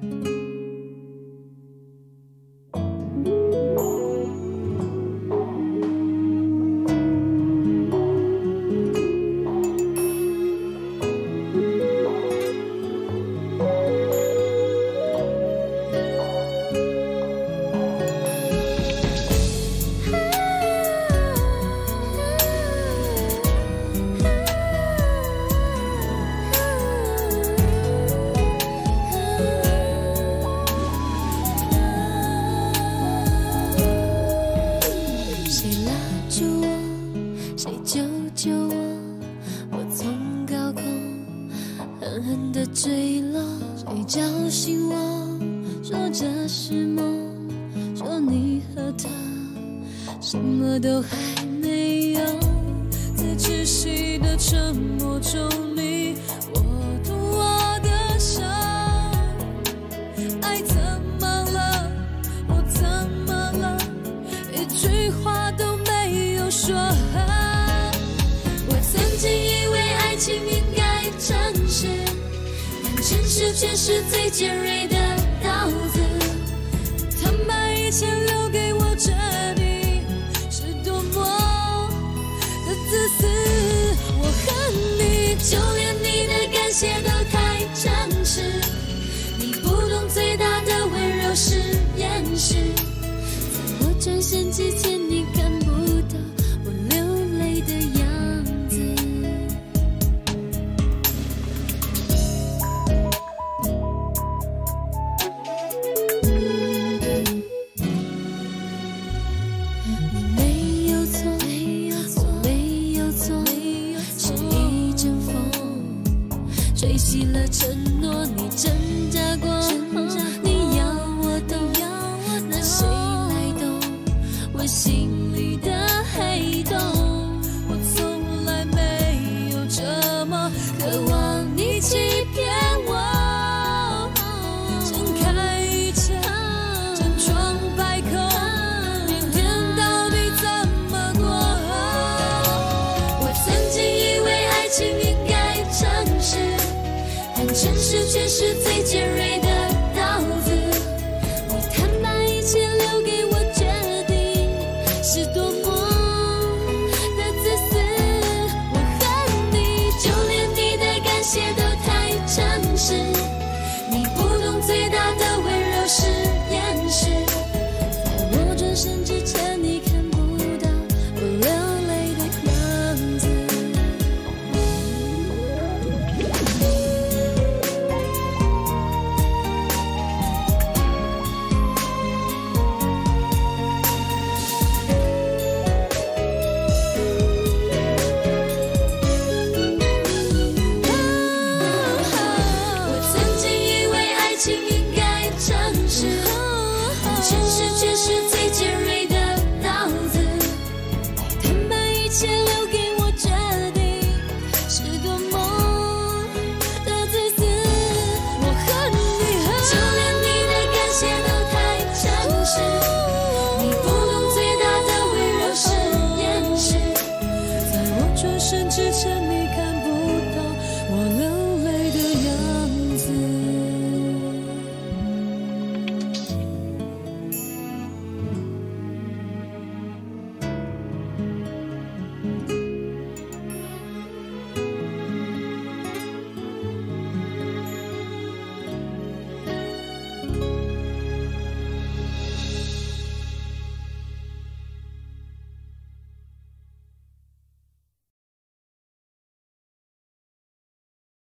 坠落，谁叫醒我？说这是梦，说你和他什么都还没有，在窒息的沉默中，你握住我的手。爱怎么了？我怎么了？一句话都没有说。我曾经以为爱情应该诚实。诚实却是最尖锐的刀子，坦白一切留给我决定，是多么的自私。我恨你，就连你的感谢都太诚实。你不懂最大的温柔是掩饰，在我转身之前，你看不到我流泪的样子。吹熄了承诺，你挣扎过，你要我懂，那谁来懂我心里的黑洞？我从来没有这么渴望你欺骗我，睁开一切，整装败空，明天到底怎么过？我曾经以为爱情应该诚实。但诚实却是最尖锐的刀子，你坦白一切留给我决定，是多么的自私。我恨你，就连你的感谢都太诚实。你不懂最大的温柔是掩饰，在我转身之前，你看不到我流泪的样子。我曾经以为爱情